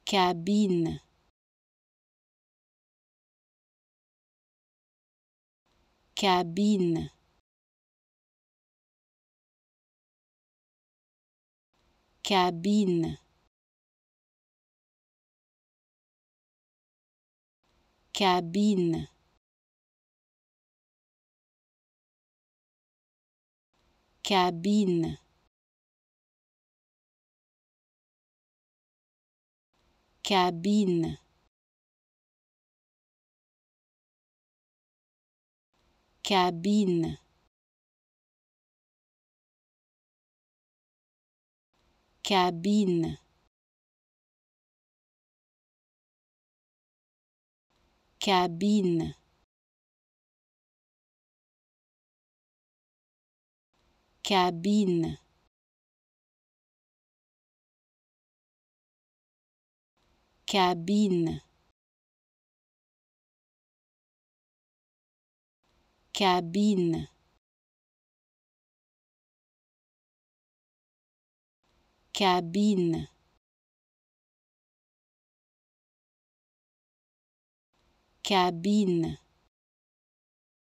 cabine, cabine, cabine, cabine, cabine, cabine, cabine, cabine, cabine, cabine, cabine, cabine, cabine, cabine,